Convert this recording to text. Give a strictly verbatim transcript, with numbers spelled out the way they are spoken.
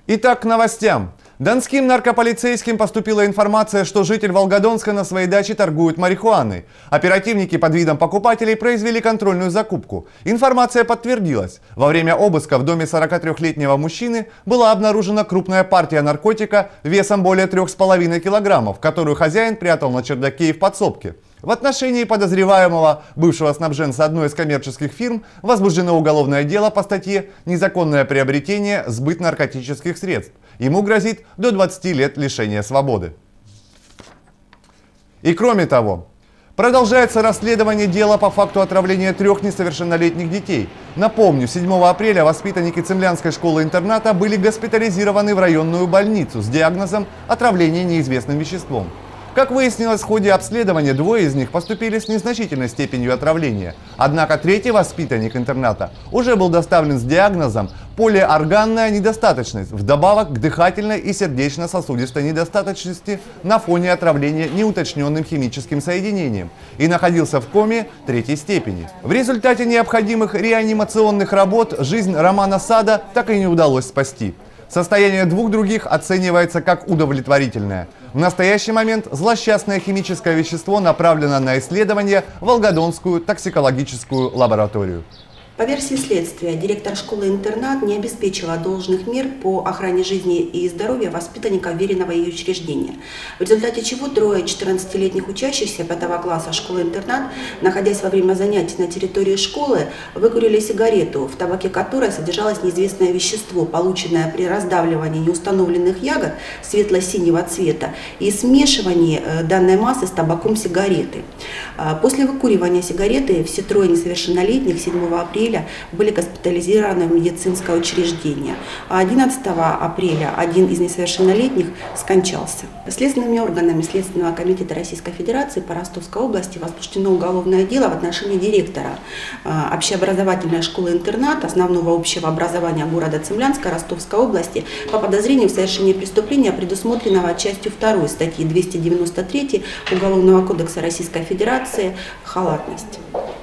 Итак, к новостям. Донским наркополицейским поступила информация, что житель Волгодонска на своей даче торгует марихуаной. Оперативники под видом покупателей произвели контрольную закупку. Информация подтвердилась. Во время обыска в доме сорокатрёхлетнего мужчины была обнаружена крупная партия наркотика весом более трёх с половиной килограммов, которую хозяин прятал на чердаке и в подсобке. В отношении подозреваемого, бывшего снабженца одной из коммерческих фирм, возбуждено уголовное дело по статье «Незаконное приобретение, сбыт наркотических средств». Ему грозит до двадцати лет лишения свободы. И кроме того, продолжается расследование дела по факту отравления трех несовершеннолетних детей. Напомню, седьмого апреля воспитанники Цимлянской школы-интерната были госпитализированы в районную больницу с диагнозом отравления неизвестным веществом. Как выяснилось в ходе обследования, двое из них поступили с незначительной степенью отравления. Однако третий воспитанник интерната уже был доставлен с диагнозом полиорганная недостаточность, вдобавок к дыхательной и сердечно-сосудистой недостаточности на фоне отравления неуточненным химическим соединением и находился в коме третьей степени. В результате необходимых реанимационных работ жизнь Романа Сада так и не удалось спасти. Состояние двух других оценивается как удовлетворительное. В настоящий момент злосчастное химическое вещество направлено на исследование в Волгодонскую токсикологическую лабораторию. По версии следствия, директор школы-интернат не обеспечила должных мер по охране жизни и здоровья воспитанников веренного ей учреждения, в результате чего трое четырнадцатилетних учащихся пятого класса школы-интернат, находясь во время занятий на территории школы, выкурили сигарету, в табаке которой содержалось неизвестное вещество, полученное при раздавливании неустановленных ягод светло-синего цвета и смешивании данной массы с табаком сигареты. После выкуривания сигареты все трое несовершеннолетних седьмого апреля были госпитализированы в медицинское учреждение. А одиннадцатого апреля один из несовершеннолетних скончался. Следственными органами Следственного комитета Российской Федерации по Ростовской области возбуждено уголовное дело в отношении директора общеобразовательной школы-интерната основного общего образования города Цимлянска Ростовской области по подозрению в совершении преступления, предусмотренного частью второй статьи двести девяносто три Уголовного кодекса Российской Федерации «Халатность».